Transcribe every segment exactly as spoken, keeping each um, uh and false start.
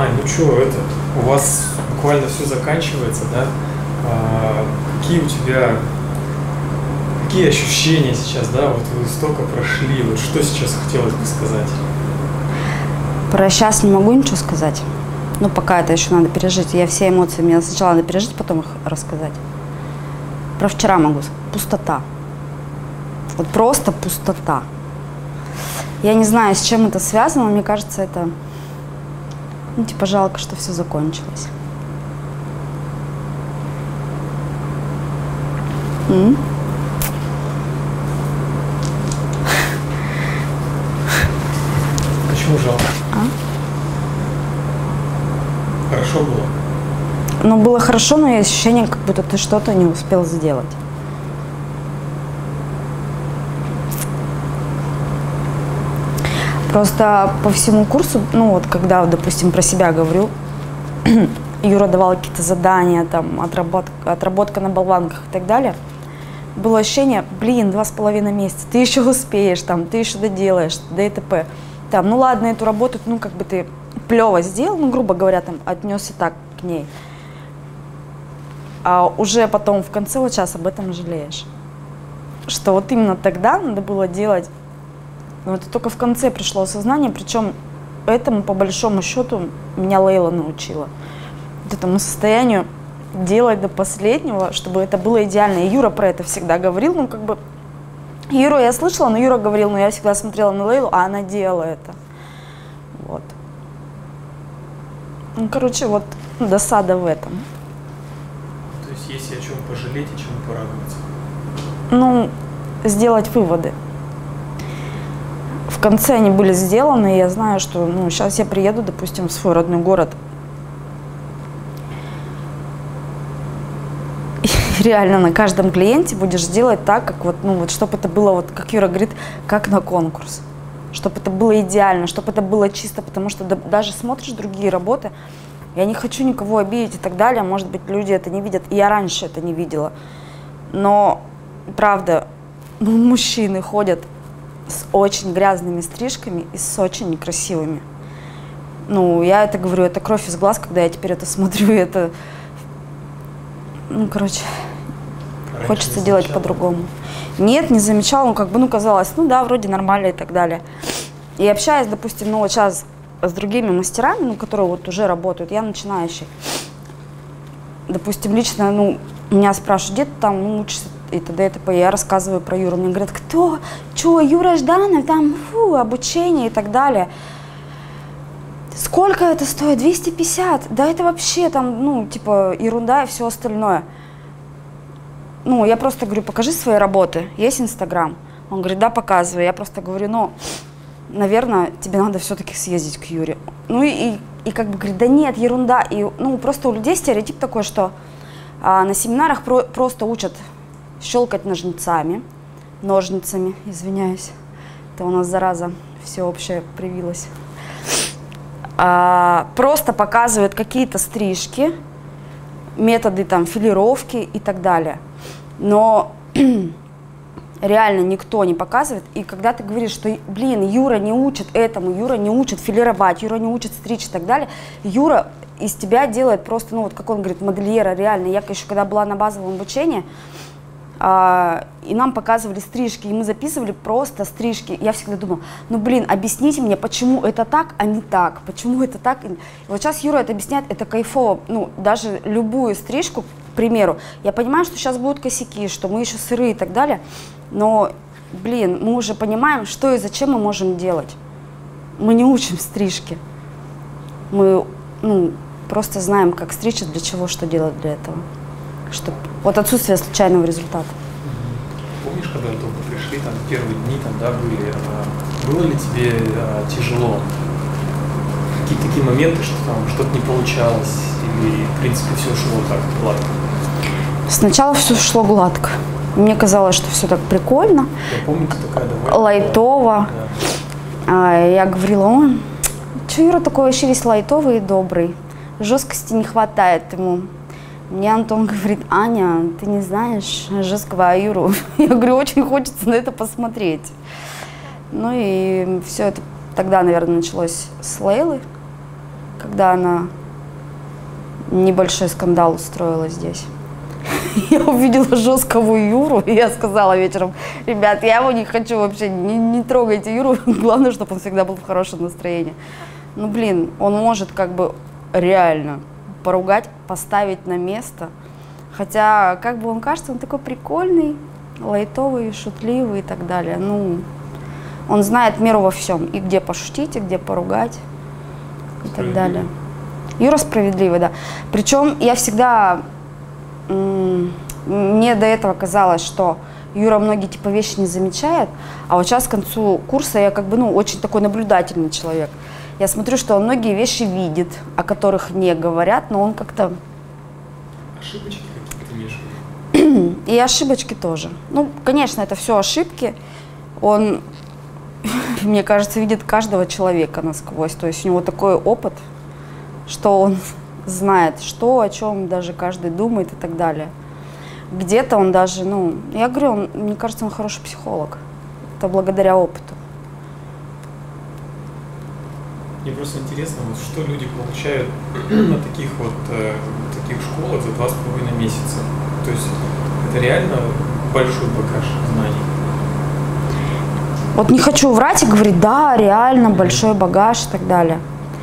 Ань, ну что, это, у вас буквально все заканчивается, да? А, какие у тебя, какие ощущения сейчас, да? Вот вы столько прошли, вот что сейчас хотелось бы сказать? Про сейчас не могу ничего сказать. Ну, пока это еще надо пережить. Я все эмоции, мне сначала надо пережить, потом их рассказать. Про вчера могу сказать. Пустота. Вот просто пустота. Я не знаю, с чем это связано, но мне кажется, это, ну, типа, жалко, что все закончилось. М? Почему жалко? А? Хорошо было? Ну, было хорошо, но есть ощущение, как будто ты что-то не успел сделать. Просто по всему курсу, ну вот когда, допустим, про себя говорю, Юра давал какие-то задания, там, отработка, отработка на болванках и так далее, было ощущение, блин, два с половиной месяца, ты еще успеешь, там, ты еще доделаешь, да и т.п. Там, ну ладно, эту работу, ну как бы ты плево сделал, ну грубо говоря, там, отнесся так к ней. А уже потом в конце вот сейчас об этом жалеешь. Что вот именно тогда надо было делать. Но это только в конце пришло осознание, причем этому, по большому счету, меня Лейла научила. Вот этому состоянию делать до последнего, чтобы это было идеально. И Юра про это всегда говорил, ну как бы, Юру я слышала, но Юра говорил, но я всегда смотрела на Лейлу, а она делала это. Вот. Ну, короче, вот досада в этом. То есть есть о чем пожалеть и чему порадоваться? Ну, сделать выводы. В конце они были сделаны, и я знаю, что ну, сейчас я приеду, допустим, в свой родной город. И реально на каждом клиенте будешь делать так, как вот, ну вот, чтобы это было, вот, как Юра говорит, как на конкурс. Чтобы это было идеально, чтобы это было чисто, потому что да, даже смотришь другие работы, я не хочу никого обидеть и так далее, может быть, люди это не видят, и я раньше это не видела. Но, правда, ну, мужчины ходят с очень грязными стрижками и с очень некрасивыми. Ну, я это говорю, это кровь из глаз, когда я теперь это смотрю, и это, ну, короче, раньше хочется делать по-другому. Нет, не замечала, ну, как бы, ну, казалось, ну, да, вроде нормально и так далее. И общаясь, допустим, ну, вот сейчас с другими мастерами, ну, которые вот уже работают, я начинающий. Допустим, лично, ну, меня спрашивают, где ты там, ну, учишься, и т.д. и т.п. Я рассказываю про Юру. Мне говорят, кто? Че, Юра Жданов, там, фу, обучение и так далее. Сколько это стоит? двести пятьдесят. Да это вообще там, ну, типа, ерунда и все остальное. Ну, я просто говорю, покажи свои работы. Есть Инстаграм? Он говорит, да, показывай. Я просто говорю, ну, наверное, тебе надо все-таки съездить к Юре. Ну, и, и, и как бы говорит, да нет, ерунда. И, ну, просто у людей стереотип такой, что а, на семинарах про, просто учат щелкать ножницами, ножницами, извиняюсь, это у нас зараза всеобщая привилась. А, просто показывают какие-то стрижки, методы там филировки и так далее. Но реально никто не показывает. И когда ты говоришь, что, блин, Юра не учит этому, Юра не учит филировать, Юра не учит стричь и так далее, Юра из тебя делает просто, ну вот как он говорит, модельера реально. Я еще когда была на базовом обучении, Uh, и нам показывали стрижки, и мы записывали просто стрижки. Я всегда думала, ну блин, объясните мне, почему это так, а не так, почему это так. И вот сейчас Юра это объясняет, это кайфово, ну даже любую стрижку, к примеру, я понимаю, что сейчас будут косяки, что мы еще сырые и так далее, но, блин, мы уже понимаем, что и зачем мы можем делать. Мы не учим стрижки, мы, ну, просто знаем, как стричь, для чего, что делать для этого. Чтобы вот отсутствие случайного результата. Помнишь, когда только пришли, там первые дни там, да, были, а, было ли тебе а, тяжело? Какие-то такие моменты, что там что-то не получалось, или в принципе все шло так гладко? Сначала все шло гладко. Мне казалось, что все так прикольно. Я помню, ты такая довольно. Лайтово. Да. А, я говорила, о, что Юра такой вообще весь лайтовый и добрый. Жесткости не хватает ему. Мне Антон говорит, Аня, ты не знаешь жесткого Юру? Я говорю, очень хочется на это посмотреть. Ну и все это тогда, наверное, началось с Лейлы, когда она небольшой скандал устроила здесь. Я увидела жесткого Юру, и я сказала вечером: ребят, я его не хочу вообще, не, не трогайте Юру, главное, чтобы он всегда был в хорошем настроении. Ну, блин, он может как бы реально поругать, поставить на место. Хотя, как бы он кажется, он такой прикольный, лайтовый, шутливый и так далее. Ну, он знает меру во всем, и где пошутить, и где поругать, и так далее. Юра справедливый, да. Причем я всегда, мне до этого казалось, что Юра многие типа вещи не замечает, а вот сейчас к концу курса я как бы, ну, очень такой наблюдательный человек. Я смотрю, что он многие вещи видит, о которых не говорят, но он как-то... Ошибочки какие-то имеешь? И ошибочки тоже. Ну, конечно, это все ошибки. Он, мне кажется, видит каждого человека насквозь. То есть у него такой опыт, что он знает, что, о чем даже каждый думает и так далее. Где-то он даже, ну, я говорю, он, мне кажется, он хороший психолог. Это благодаря опыту. Мне просто интересно, вот что люди получают на таких вот э, таких школах за два с половиной месяца. То есть это реально большой багаж знаний. Вот не хочу врать и говорить, да, реально большой багаж и так далее.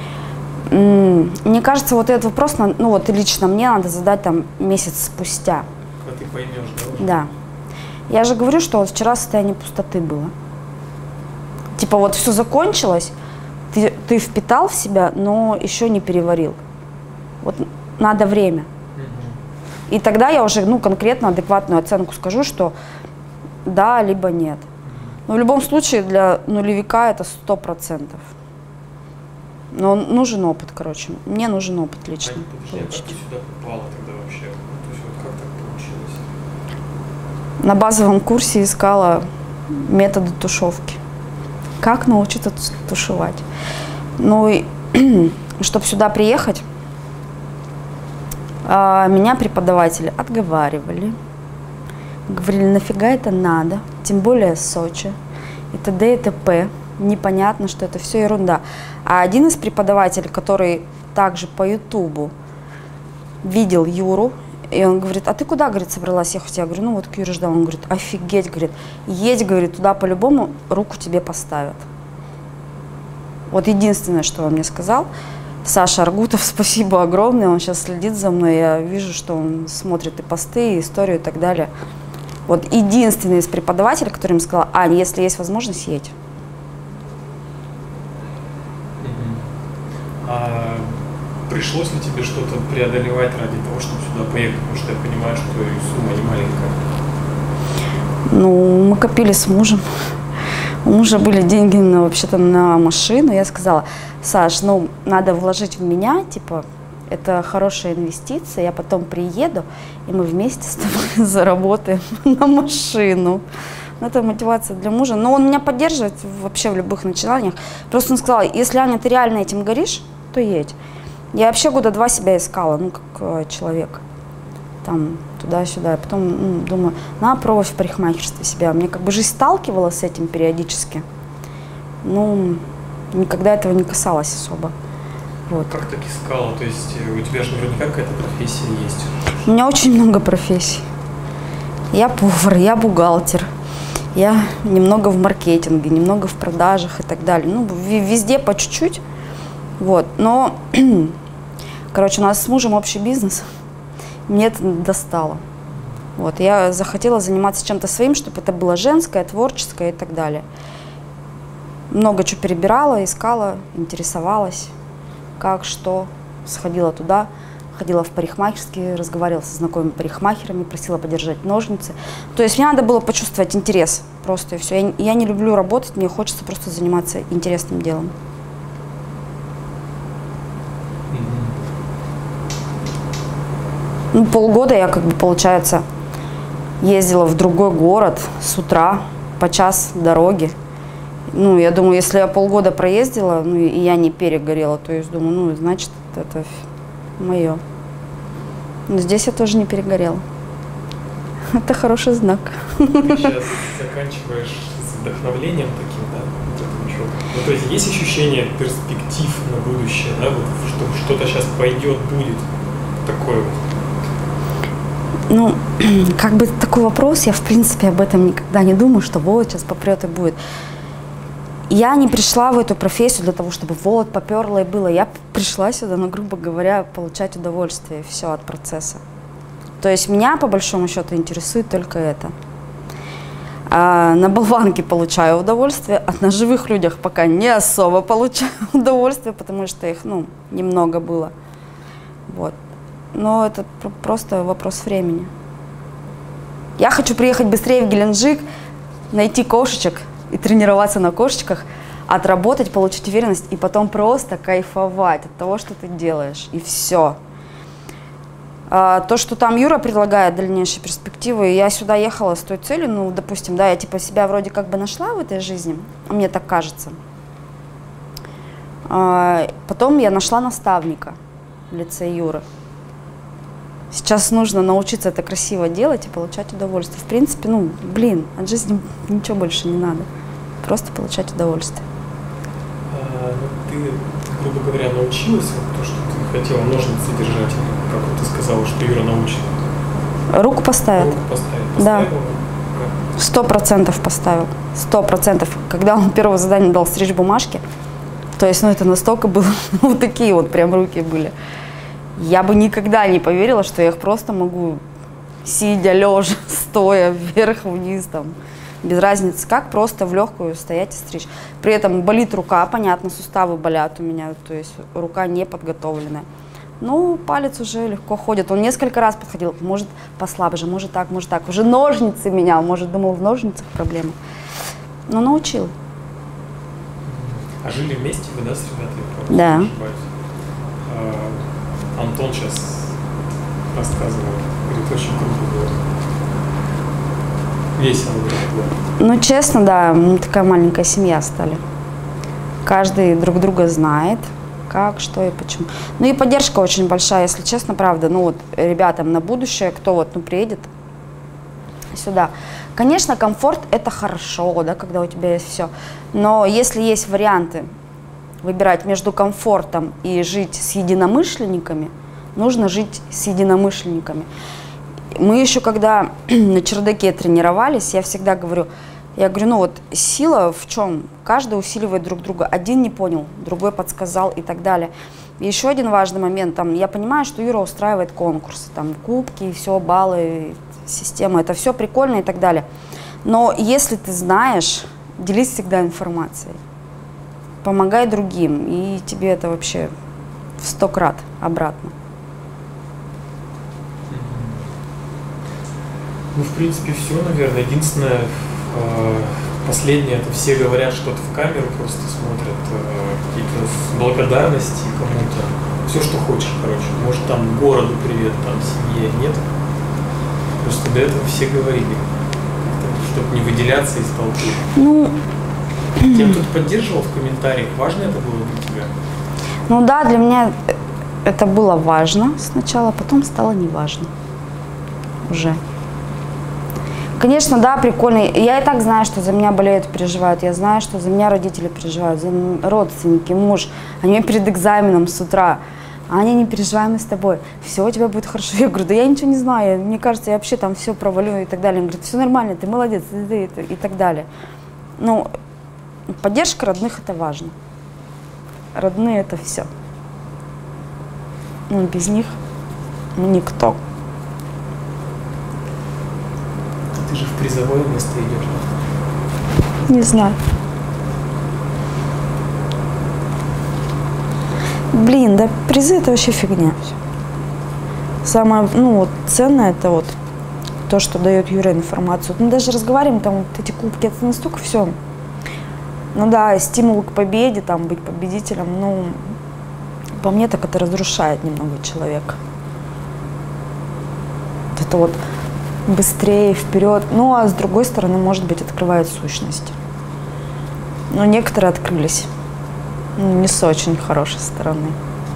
Мне кажется, вот этот вопрос, ну вот лично мне надо задать там месяц спустя. Когда ты поймешь, да? Уже? Да. Я же говорю, что вот вчера состояние пустоты было. Типа вот все закончилось, ты, ты впитал в себя, но еще не переварил. Вот надо время. Угу. И тогда я уже, ну, конкретно адекватную оценку скажу, что да, либо нет. Но в любом случае для нулевика это сто процентов. Но нужен опыт, короче. Мне нужен опыт лично. А, подожди, а как ты сюда попала тогда вообще? То есть вот как так получилось? На базовом курсе искала методы тушевки. Как научиться тушевать. Ну и чтобы сюда приехать, меня преподаватели отговаривали. Говорили, нафига это надо, тем более Сочи, и т.д. и т.п. Непонятно, что это все ерунда. А один из преподавателей, который также по Ютубу видел Юру, и он говорит, а ты куда, говорит, собралась ехать? Я говорю, ну вот к Юре ждал. Он говорит, офигеть, говорит, едь, говорит, туда по-любому руку тебе поставят. Вот единственное, что он мне сказал. Саша Аргутов, спасибо огромное, он сейчас следит за мной, я вижу, что он смотрит и посты, и историю и так далее. Вот единственный из преподавателей, который мне сказал, Ань, если есть возможность, едь. А пришлось ли тебе что-то преодолевать ради того, чтобы сюда поехать? Потому что я понимаю, что и сумма не маленькая. Ну, мы копили с мужем. У мужа были деньги на, вообще-то на машину. Я сказала, Саш, ну, надо вложить в меня, типа, это хорошая инвестиция, я потом приеду, и мы вместе с тобой заработаем на машину. Это мотивация для мужа. Но он меня поддерживает вообще в любых начинаниях. Просто он сказал, если, Аня, ты реально этим горишь, то едь. Я вообще года два себя искала, ну, как э, человек. Там, туда-сюда. Я потом ну, думаю, надо пробовать в парикмахерстве себя. Мне как бы жизнь сталкивала с этим периодически. Ну, никогда этого не касалось особо. Вот. Как так искала? То есть у тебя же наверняка какая-то профессия есть? У меня очень много профессий. Я повар, я бухгалтер. Я немного в маркетинге, немного в продажах и так далее. Ну, везде по чуть-чуть. Вот. Но, короче, у нас с мужем общий бизнес. Мне это достало. Вот. Я захотела заниматься чем-то своим, чтобы это было женское, творческое и так далее. Много чего перебирала, искала, интересовалась, как, что. Сходила туда. Ходила в парикмахерские, разговаривала со знакомыми парикмахерами, просила подержать ножницы. То есть мне надо было почувствовать интерес просто и все. Я, я не люблю работать, мне хочется просто заниматься интересным делом. Ну, полгода я, как бы, получается, ездила в другой город с утра по час дороги. Ну, я думаю, если я полгода проездила, ну, и я не перегорела, то есть думаю, ну, значит, это мое. Но здесь я тоже не перегорела. Это хороший знак. Ты сейчас заканчиваешь с вдохновлением таким, да, вот эту учебу? Ну, то есть есть ощущение перспектив на будущее, да, вот, что что-то сейчас пойдет, будет такое вот? Ну, как бы такой вопрос, я в принципе об этом никогда не думаю, что вот сейчас попрет и будет. Я не пришла в эту профессию для того, чтобы вот поперло и было. Я пришла сюда, ну, грубо говоря, получать удовольствие, и все от процесса. То есть меня, по большому счету, интересует только это. А на болванке получаю удовольствие, а на живых людях пока не особо получаю удовольствие, потому что их, ну, немного было. Вот. Но это просто вопрос времени. Я хочу приехать быстрее в Геленджик, найти кошечек и тренироваться на кошечках, отработать, получить уверенность и потом просто кайфовать от того, что ты делаешь. И все. А, то, что там Юра предлагает дальнейшие перспективы, я сюда ехала с той целью, ну, допустим, да, я типа себя вроде как бы нашла в этой жизни, мне так кажется. А, потом я нашла наставника в лице Юры. Сейчас нужно научиться это красиво делать и получать удовольствие. В принципе, ну, блин, от жизни ничего больше не надо. Просто получать удовольствие. А, ну, ты, грубо говоря, научилась вот то, что ты хотела ножницы держать, как вот ты сказала, что Юра научит? Руку поставит. Руку поставит. Да. Сто процентов поставил. Сто процентов. Когда он первое задание дал стричь бумажки, то есть, ну, это настолько было, ну, вот такие вот прям руки были. Я бы никогда не поверила, что я их просто могу, сидя, лежа, стоя, вверх-вниз, там, без разницы, как просто в легкую стоять и стричь. При этом болит рука, понятно, суставы болят у меня, то есть рука не подготовленная. Ну, палец уже легко ходит. Он несколько раз подходил, может послабже, может так, может так. Уже ножницы менял, может, думал, в ножницах проблема. Но научил. А жили вместе вы, да, с ребятами? Да. Антон сейчас рассказывал, говорит, очень круто было. Весело было. Ну, честно, да, мы такая маленькая семья стали. Каждый друг друга знает, как, что и почему. Ну и поддержка очень большая, если честно, правда. Ну вот ребятам на будущее, кто вот, ну, приедет сюда. Конечно, комфорт – это хорошо, да, когда у тебя есть все. Но если есть варианты выбирать между комфортом и жить с единомышленниками, нужно жить с единомышленниками. Мы еще когда на чердаке тренировались, я всегда говорю, я говорю, ну вот сила в чем? Каждый усиливает друг друга. Один не понял, другой подсказал и так далее. И еще один важный момент, там, я понимаю, что Юра устраивает конкурсы, там, кубки, все, баллы, система, это все прикольно и так далее. Но если ты знаешь, делись всегда информацией. Помогай другим, и тебе это вообще в сто крат обратно. Ну, в принципе, все, наверное. Единственное, последнее, это все говорят что-то в камеру, просто смотрят какие-то благодарности кому-то. Все, что хочешь, короче. Может, там городу привет, там семье, нет. Просто до этого все говорили, чтобы не выделяться из толпы. Ну, Тем, кто поддерживал в комментариях, важно это было для тебя? Ну да, для меня это было важно сначала, потом стало неважно уже. Конечно, да, прикольно. Я и так знаю, что за меня болеют, переживают. Я знаю, что за меня родители переживают, за родственники, муж. Они перед экзаменом с утра. Аня, не переживай, мы с тобой. Все у тебя будет хорошо. Я говорю, да я ничего не знаю. Мне кажется, я вообще там все провалю и так далее. Он говорит, все нормально, ты молодец, и, и, и так далее. Ну, поддержка родных – это важно. Родные – это все. Ну, без них никто. Ты же в призовое место идешь. Не знаю. Блин, да призы – это вообще фигня. Самое, ну, вот, ценное – это вот то, что дает Юра информацию. Мы даже разговариваем, там, вот эти кубки – это настолько все. Ну да, стимул к победе, там, быть победителем, ну, по мне так это разрушает немного человека. Вот это вот быстрее, вперед. Ну, а с другой стороны, может быть, открывает сущность. Но некоторые открылись. Ну, не с очень хорошей стороны.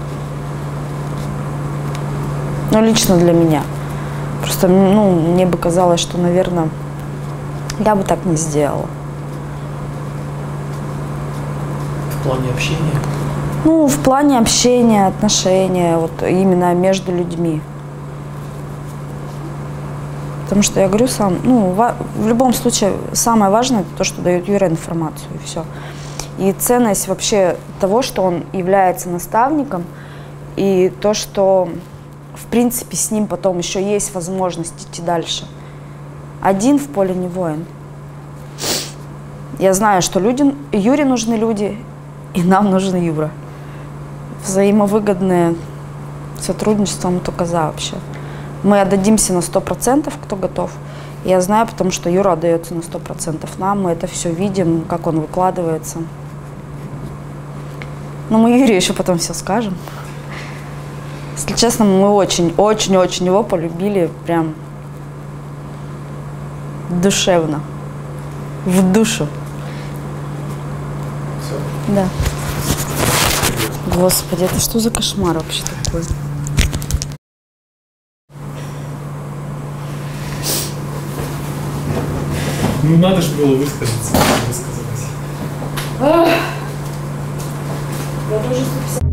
Ну, лично для меня. Просто, ну, мне бы казалось, что, наверное, я бы так не сделала. В плане общения? Ну, в плане общения, отношения, вот именно между людьми. Потому что я говорю сам, ну, в любом случае, самое важное, это то, что дает Юра информацию, и все. И ценность вообще того, что он является наставником, и то, что, в принципе, с ним потом еще есть возможность идти дальше. Один в поле не воин. Я знаю, что людям, Юре нужны люди, и нам нужен Юра. Взаимовыгодное сотрудничество мы только за вообще. Мы отдадимся на сто процентов, кто готов. Я знаю, потому что Юра отдается на сто процентов нам, мы это все видим, как он выкладывается. Но мы Юре еще потом все скажем. Если честно, мы очень-очень-очень его полюбили прям душевно, в душу. Все. Да. Господи, это что за кошмар вообще такой? Ну, надо же было высказаться, высказалась. Я тоже